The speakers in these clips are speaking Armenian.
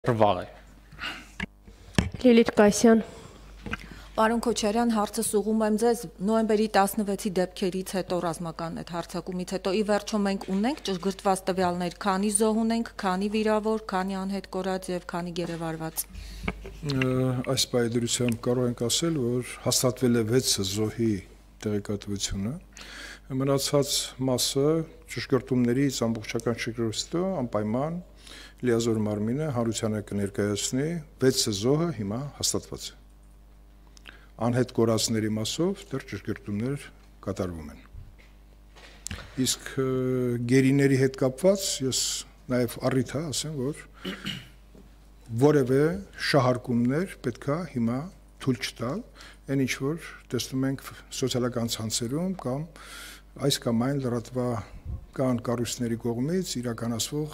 Վաղ է։ Լիլիթ Կասյան։ Պարոն Քոչարյան, հարցը սուղում եմ ձեզ նոյեմբերի 16-ի դեպքերից հետո ռազմական այդ հարձակումից հետո ի վերջո մենք ունենք ճշգրտված տվյալներ, քանի զոհ ունենք, քանի վիրավոր, քանի անհետ կորած եւ քանի գերեվարված։ Այս պայմանությամբ կարող ենք ասել, որ հաստատվել է 6 զոհի տեղեկատվությունը, մնացած մասը ճշգրտումներից ամբողջական շրջանցito անպայման Լիազոր Մարմինը հանրությանը կներկայացնի 6 զոհը հիմա հաստատված է։ Անհետ կորածների մասով դեռ ճշգրտումներ կատարվում են։ Իսկ գերիների հետ կապված ես նաև առիթ է ասեմ, որ որևէ շահարկումներ պետքա հիմա թույլ չտալ, այն ինչ որ տեսնում ենք սոցիալական ցանցերում կամ այս կամ այն լրատվական կառույցների կողմից իրականացվող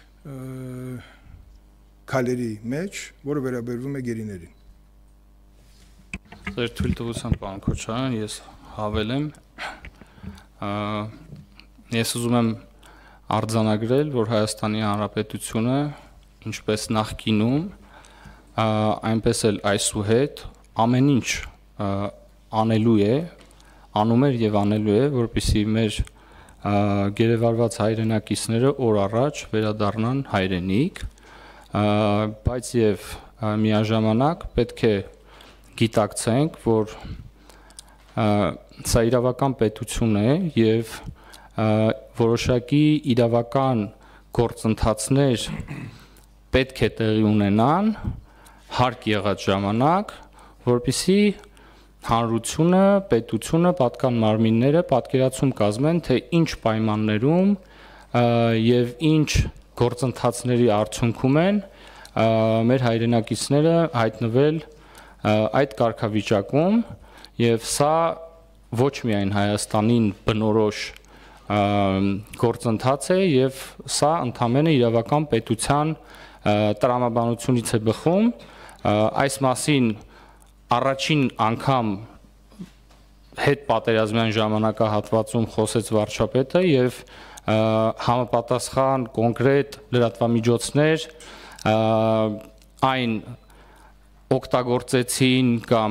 քայլերի մեջ, որը վերաբերվում է գերիներին։ Ձեր թույլտվությամբ, պարոն Քոչարյան, ես հավելեմ, ես ուզում եմ արձանագրել, որ Հայաստանի Հանրապետությունը, ինչպես նախկինում, այնպես էլ այսուհետ ամեն ինչ անելու է, անում էր եւ անելու է, որպեսզի մեր գերեվարված հայրենակիցները օր առաջ վերադառնան հայրենիք, բայց եւ միաժամանակ պետք է գիտակցենք, որ սա իրավական պետություն է եւ որոշակի իրավական գործընթացներ պետք է տեղի ունենան հարկ եղած ժամանակ, որպեսզի հանրությունը, պետությունը, պատկան մարմինները պատկերացում կազմեն, թե ինչ պայմաններում եւ ինչ գործընթացների արդյունքում են մեր հայրենակիցները հայտնվել այդ կարգավիճակում եւ սա ոչ միայն Հայաստանին բնորոշ գործընթաց է եւ սա ընդհանրապես իրավական պետության տրամաբանությունից է բխում, այս մասին առաջին անգամ հետ պատերազմյան ժամանակահատվածում խոսեց վարչապետը եւ համապատասխան կոնկրետ լրատվամիջոցներ այն օգտագործեցին կամ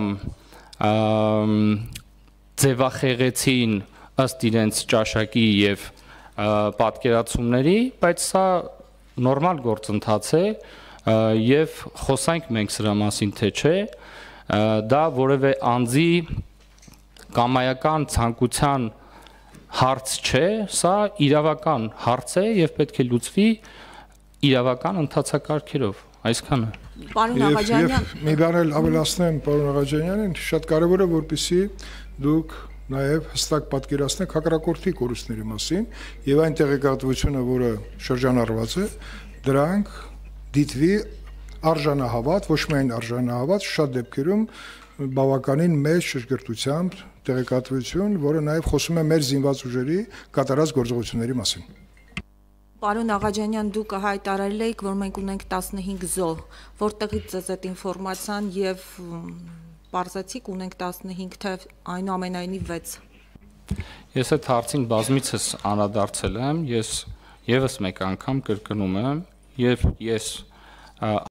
ձևախեղեցին ըստ իրենց ճաշակի եւ պատկերացումների, բայց սա նորմալ գործընթաց է եւ խոսանք մենք սրա մասին թե չէ, դա որևէ անձի կամայական ցանկության հարց չէ, սա իրավական հարց է եւ պետք է լուծվի իրավական ընթացակարգերով, այսքանը։ Պարոն Աղաջանյան, մի բան էլ ավելացնեմ պարոն Աղաջանյանին, շատ կարեւոր է որպեսզի դուք նաեւ հստակ պատկերացնեք հակառակորդի կորուստների մասին եւ այն տեղեկատվությունը, որը շրջանառված է, դրանք դիտվի արժանահավատ, ոչ միայն արժանահավատ, շատ դեպքերում բավականին մեծ շրջգրտությամբ տեղեկատվություն, որը նաև խոսում է մեր զինված ուժերի կատարած գործողությունների մասին։ Պարոն Աղաջանյան, դուք հայտարարել եք, որ մենք ունենք 15 զոհ, որտեղից ձեզ այդ ինֆորմացիան եւ պարզեցիք ունենք 15, թե այնուամենայնիվ 6։ Ես այդ հարցին բազմիցս անդրադարձել եմ, ես եւս մեկ անգամ կրկնում եմ, եւ ես